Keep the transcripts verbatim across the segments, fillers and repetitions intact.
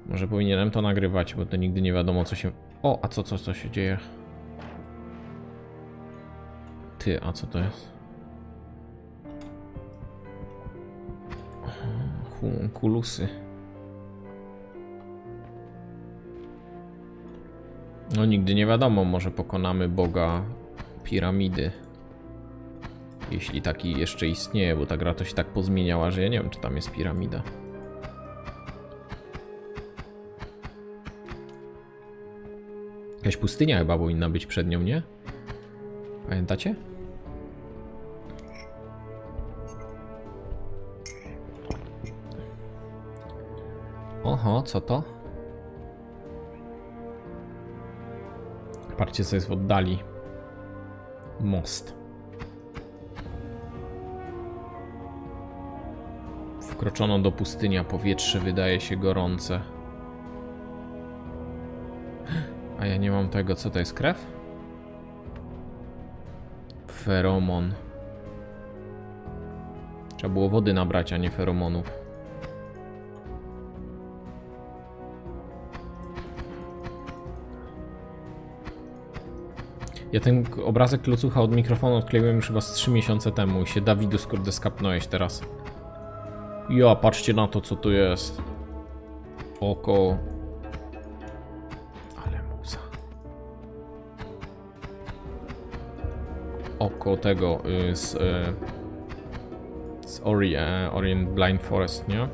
Może powinienem to nagrywać, bo to nigdy nie wiadomo co się... O, a co, co, co się dzieje? Ty, a co to jest? Kulusy. No nigdy nie wiadomo, może pokonamy boga piramidy. Jeśli taki jeszcze istnieje, bo ta gra to się tak pozmieniała, że ja nie wiem, czy tam jest piramida. Jakaś pustynia chyba powinna być przed nią, nie? Pamiętacie? Oho, co to? Patrzcie, co jest w oddali. Most. Wkroczono do pustyni, a powietrze wydaje się gorące. A ja nie mam tego, co to jest, krew? Feromon. Trzeba było wody nabrać, a nie feromonów. Ja ten obrazek klocucha od mikrofonu odkleiłem już chyba z trzy miesiące temu i się Dawidu skurde skapnąłeś teraz. Ja, patrzcie na to, co tu jest. Oko. Ale muza. Oko tego y, z, y, z Ori, y, Orient Blind Forest, nie?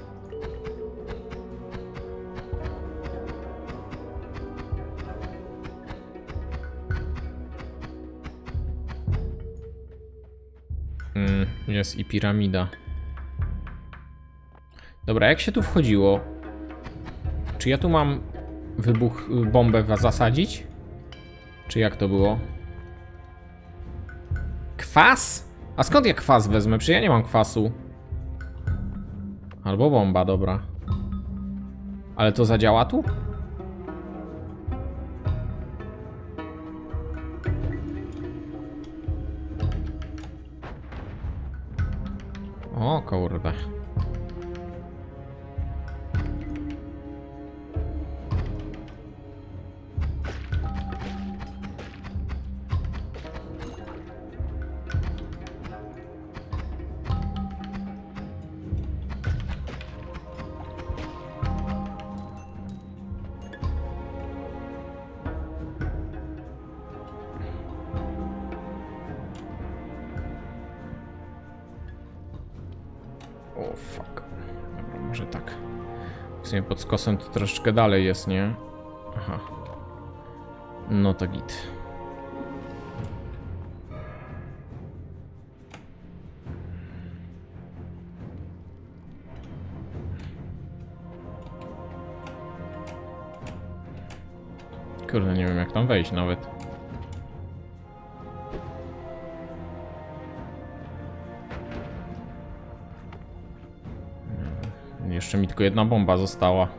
Mm, jest i piramida. Dobra, jak się tu wchodziło? Czy ja tu mam wybuch, bombę zasadzić? Czy jak to było? Kwas? A skąd ja kwas wezmę? Przecież ja nie mam kwasu. Albo bomba, dobra. Ale to zadziała tu? O kurde. O fuck. Dobra, może tak. W sumie pod skosem to troszeczkę dalej jest, nie? Aha. No to git. Kurde, nie wiem jak tam wejść nawet. Jeszcze mi tylko jedna bomba została.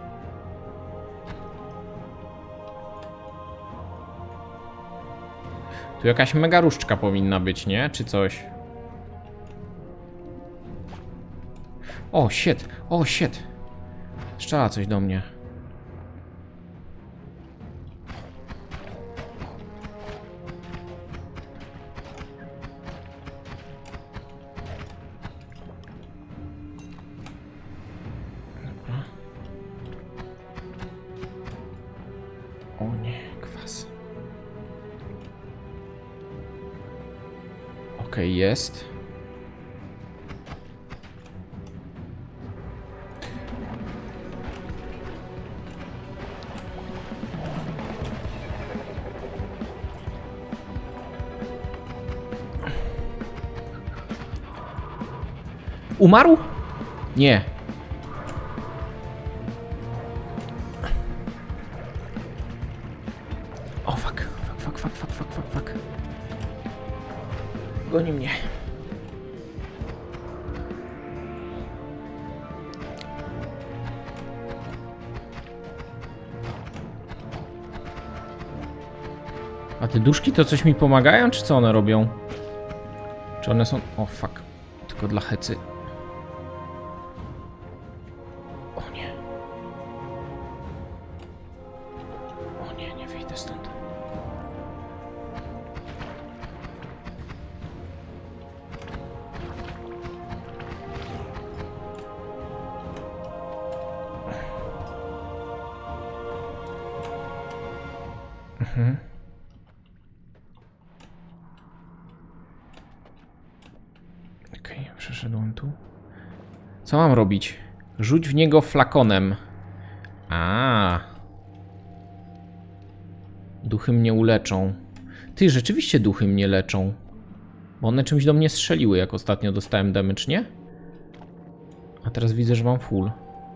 Tu jakaś mega różdżka powinna być, nie? Czy coś? O, shit! O, shit! Strzela coś do mnie. Okej, jest. Umarł? Nie. O fuck, fuck, fuck, fuck, fuck, fuck, fuck, fuck. Goni mnie. A te duszki to coś mi pomagają, czy co one robią? Czy one są... O fuck. Tylko dla hecy. O nie. nie, nie wyjdę stąd. Mhm. Okej, okay, przeszedłem tu. Co mam robić? Rzuć w niego flakonem. A. Duchy mnie uleczą. Ty, rzeczywiście duchy mnie leczą. Bo one czymś do mnie strzeliły, jak ostatnio dostałem damage, nie? A teraz widzę, że mam full.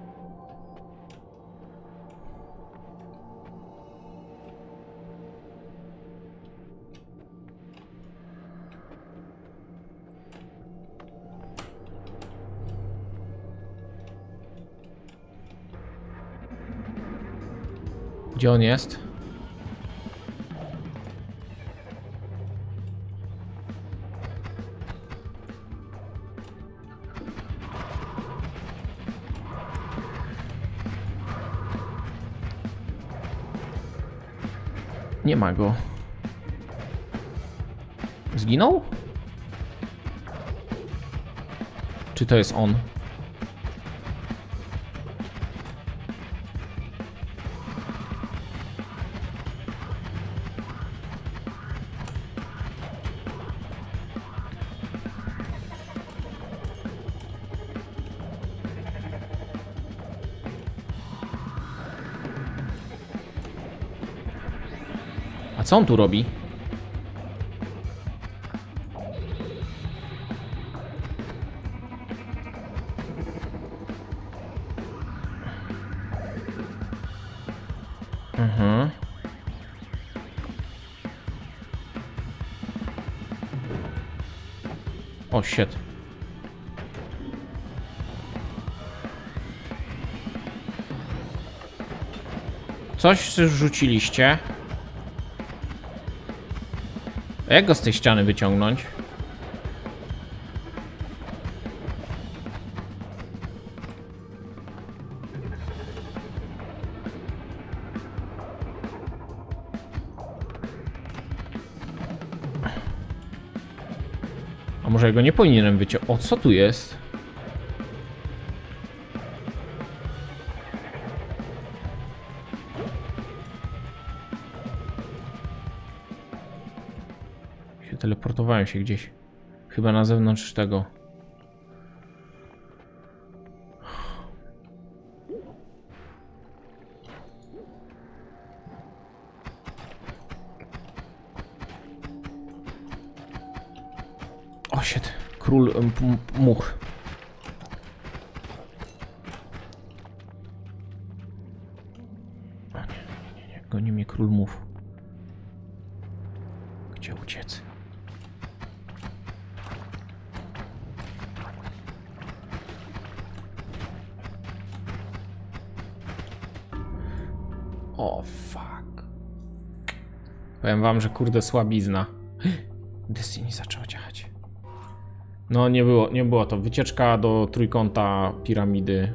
Gdzie on jest? Nie ma go. Zginął? Czy to jest on? A co on tu robi? Mhm. O, shit. Coś rzuciliście. A jak go z tej ściany wyciągnąć? A może ja go nie powinienem wyciągnąć? O, co tu jest? Teleportowałem się gdzieś. Chyba na zewnątrz tego. O, shit. Król much. O nie, nie, nie, nie. Goni mnie król much. Gdzie uciec? O, fuck. Powiem wam, że kurde słabizna. Destiny zaczęło działać. No nie było, nie było to. Wycieczka do trójkąta piramidy